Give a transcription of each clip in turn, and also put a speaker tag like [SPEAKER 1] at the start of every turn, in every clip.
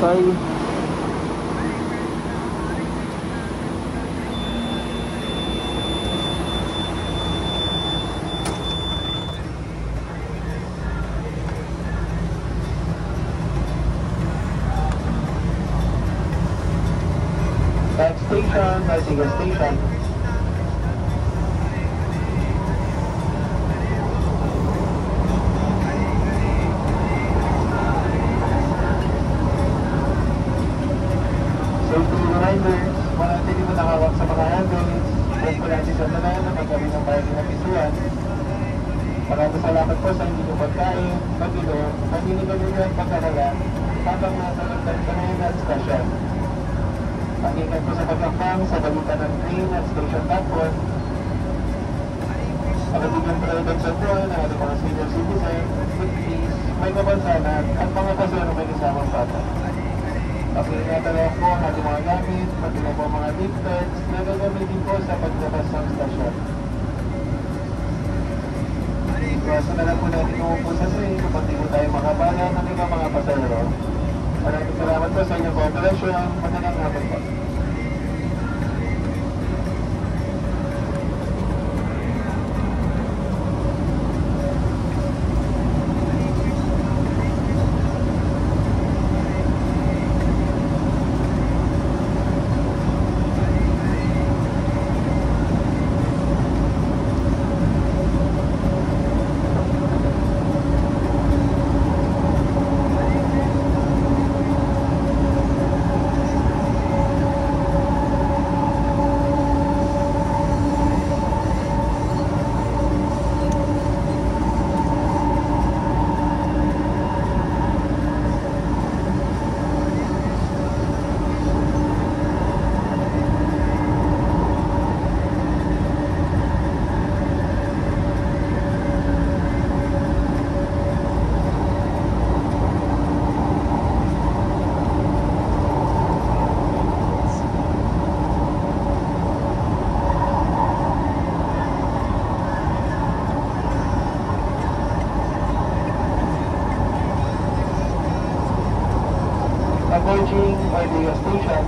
[SPEAKER 1] bye.
[SPEAKER 2] Next station, Nasiga Station. Safety reminders, manatili mo nakawak sa mga handles. Huwag po natin sa tanan na magkabing ng bayan ng pisuan. Maraming salamat po sa hindi ko pagkain, pagilo, paninigalugan, pagkakala, habang nasa nagtagtanayan at stasyon. Pag-ingat po sa pagkakang sa balitan ng train at station platform. Pagkatigang private sa buwan ng ating mga senior citizen, please, may kabansanan at mga kasero may kasamang bata. Pag-ingatan lang po ang ating mga gamit, pati na po mga deep tags na gagamitin po sa paglabas ng stasyon. Iwasan na lang po natin umupo sa swing kapag di po tayo makabala ng ibang mga pasahero. Maraming salamat po sa inyong kooperasyon. Magandang hapon po. Approaching Fiido Station.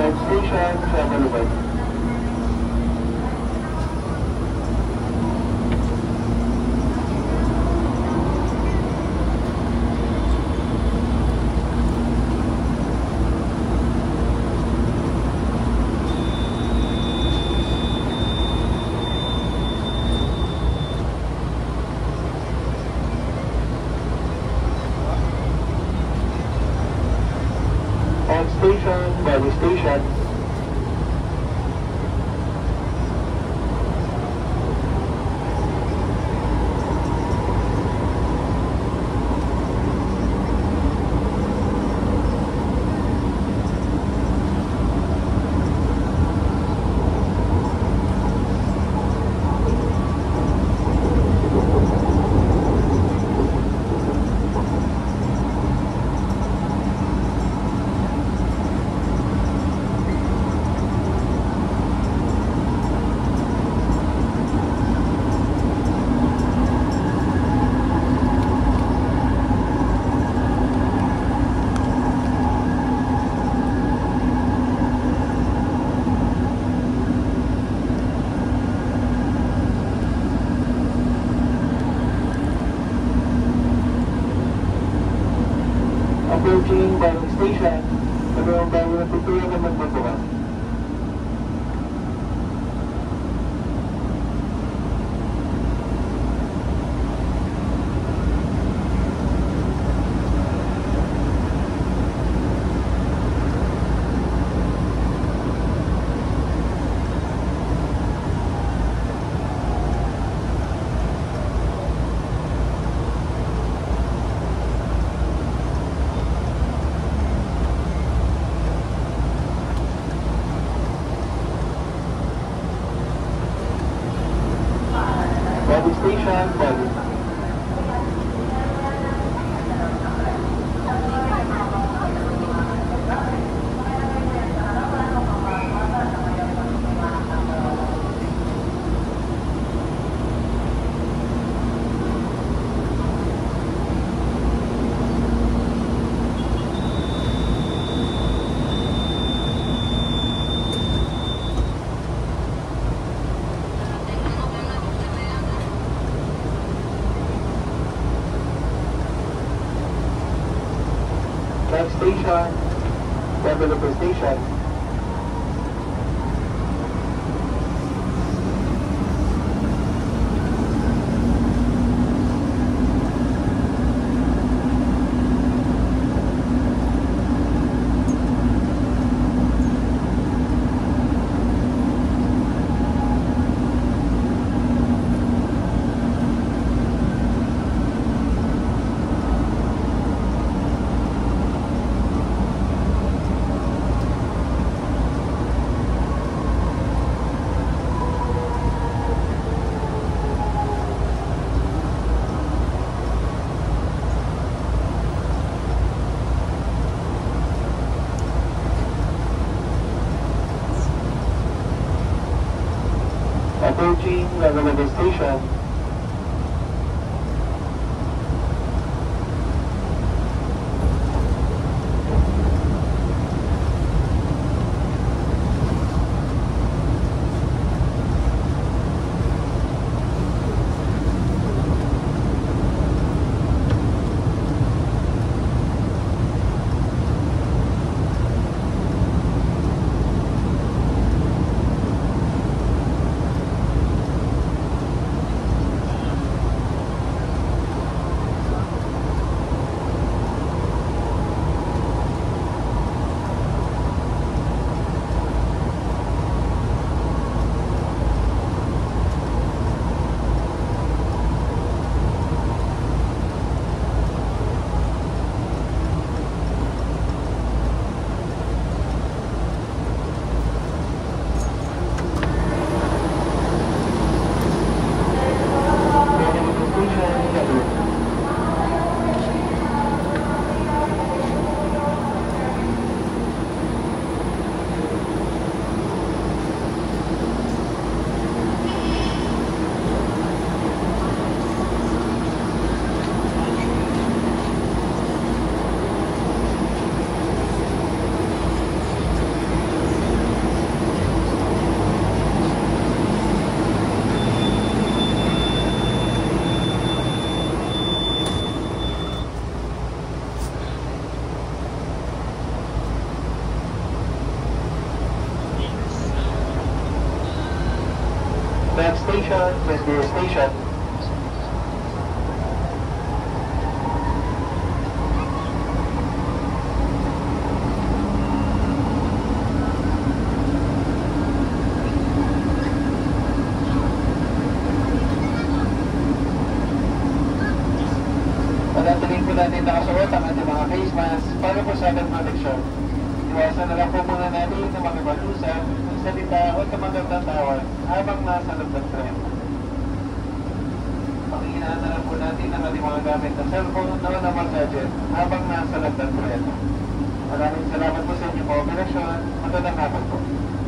[SPEAKER 2] Next station, Santolan-Annapolis. Next station, Bali Station. Approaching Bali Station. Ano ang bago na tutuyan na magbubukas? Bali Station, Bali. Next station, Developer Station. Approaching Laguna Station. Attention with the station. Panatiliin po natin nakasuot ang ating mga face mask para po sa ating proteksyon. Iwasan na lang po muna natin na makipag-usap, magsalita o tumanggap ng tawad habang nasa loob ng tren. Pakihinaan na lang po natin ang ating mga gamit na cellphone na naman gadget habang nasa loob ng tren. Maraming salamat po sa inyong kooperasyon. Magandang hapon po.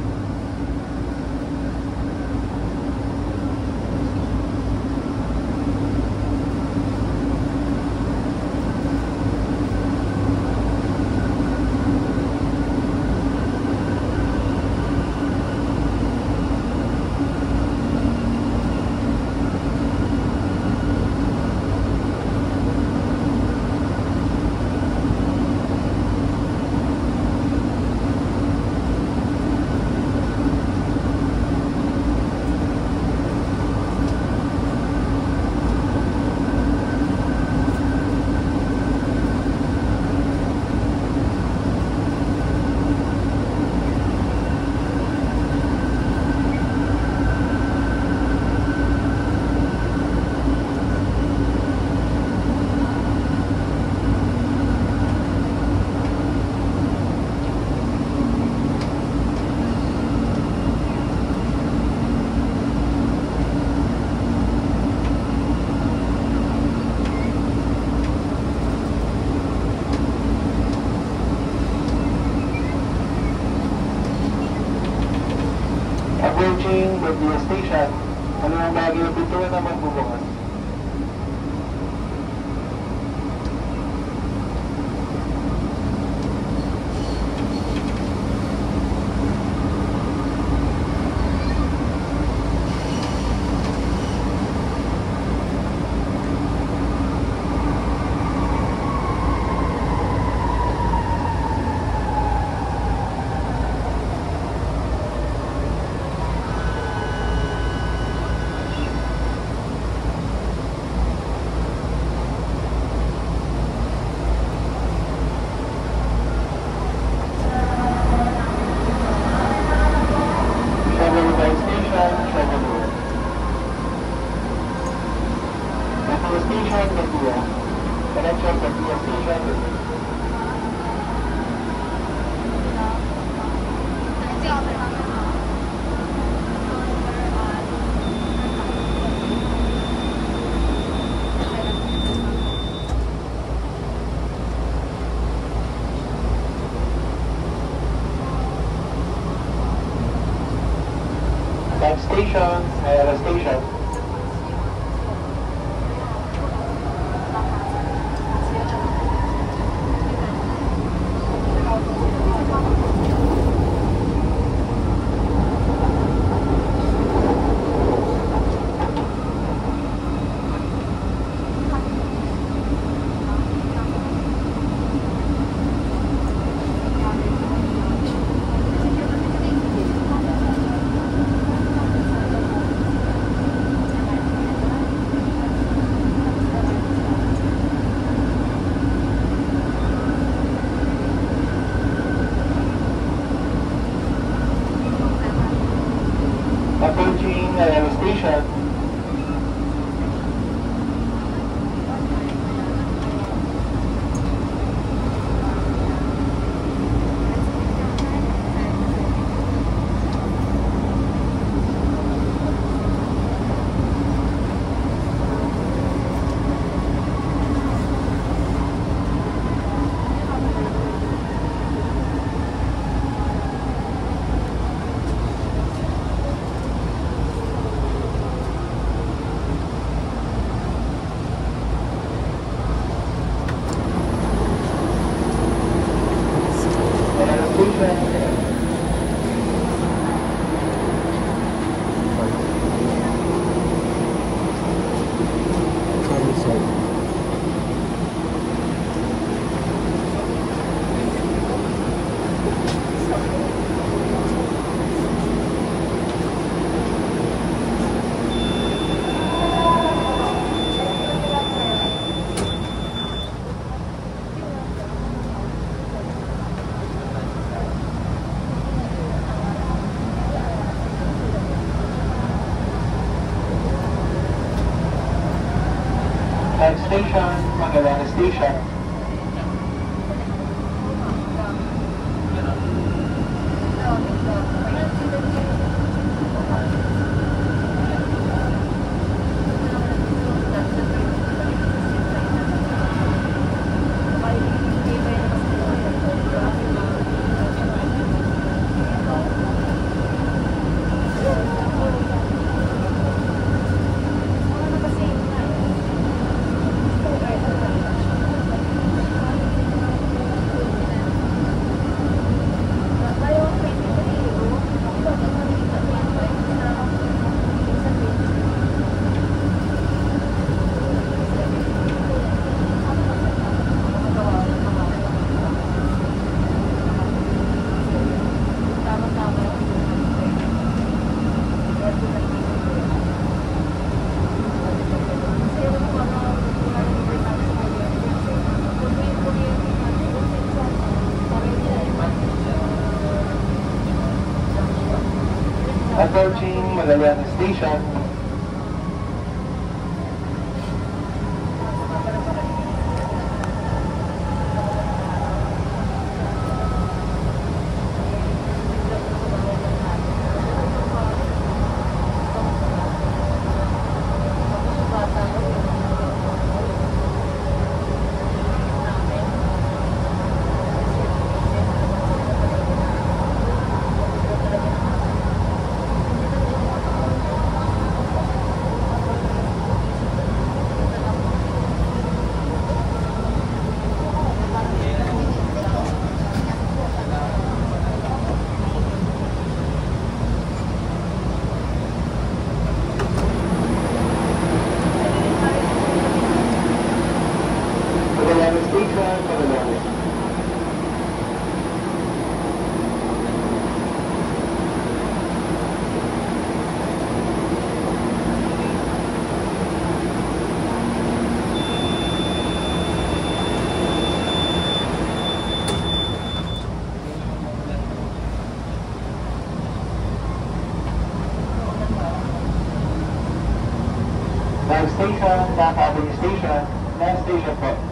[SPEAKER 2] Approaching the station, ano ang bahagi ng pintuan na magbubukas? Taft station, Ayala station. Approaching Ayala station. Station, Magallanes Station. Approaching Magallanes Station. Next station, Taft Station. Next station po.